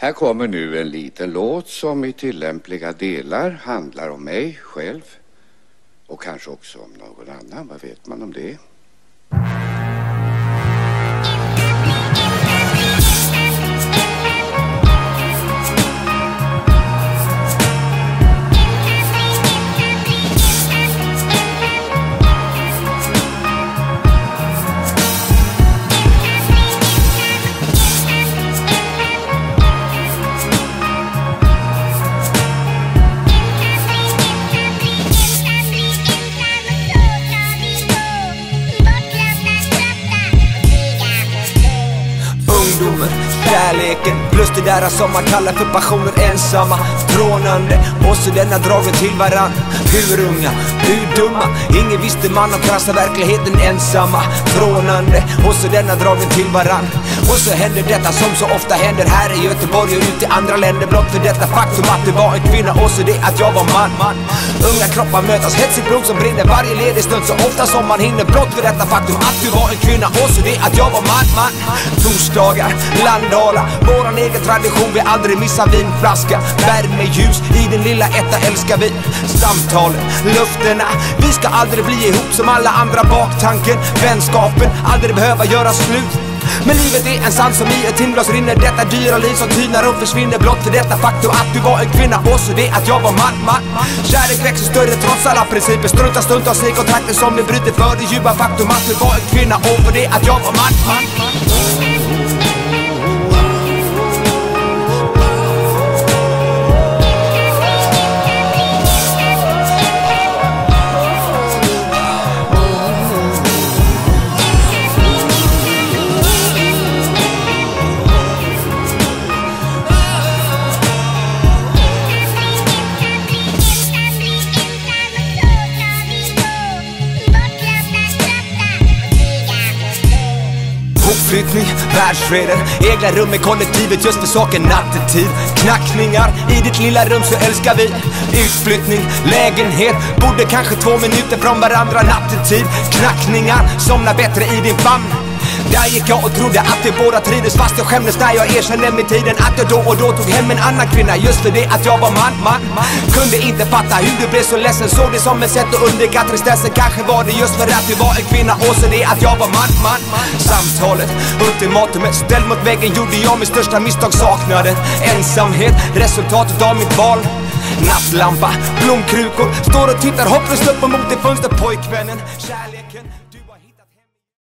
Här kommer nu en liten låt som i tillämpliga delar handlar om mig själv och kanske också om någon annan. Vad vet man om det? Kärleken plus det där som man kallar för passioner, ensamma, trånande. Och så denna dragen till varann. Hur unga, hur dumma, ingen visste man om krassa verkligheten, ensamma, trånande. Och så denna dragen till varann. Och så händer detta som så ofta händer här i Göteborg och ute i andra länder. Blott för detta faktum att det var en kvinna och så det att jag var man. Unga kroppar mötas, hetsigt blod som brinner varje ledig stund så ofta som man hinner. Blott för detta faktum att du var en kvinna och så det att jag var man. Torsdagar, Landala, våran egen tradition, vi aldrig missar vinflaska. Värmeljus i den lilla etta älskar vi. Samtalen, lufterna, vi ska aldrig bli ihop som alla andra. Baktanken, vänskapen, aldrig behöva göra slut. Men livet är en sand som i ett timglas rinner. Detta dyra liv som tynar och försvinner. Blott för detta faktum att du var en kvinna och så det att jag var man. Kärlek växer större trots alla principer. Strunta stundtals i kontrakter som vi bryter för det djupa faktum att du var en kvinna och för det att jag var man. Flyttning, världsfreden, egna rum i kollektivet just för saken nattetid. Knackningar i ditt lilla rum så älskar vi. Utflyttning, lägenhet, bodde kanske 2 minuter från varandra nattetid. Knackningar, somna bättre i din famn. Där gick jag och trodde att vi båda trivdes, fast jag skämdes när jag erkände med tiden att jag då och då tog hem en annan kvinna just för det att jag var man. Kunde inte fatta hur du blev så ledsen, såg det som ett sätt att undvika tristessen. Kanske var det just för att du var en kvinna och så det att jag var man. Samtalet, ultimatumet, ställd mot väggen gjorde jag min största misstag, saknaden, ensamhet, resultatet av mitt val. Nattlampa, blomkrukor, står och tittar hopplöst upp mot det fönster, pojkvännen, kärleken.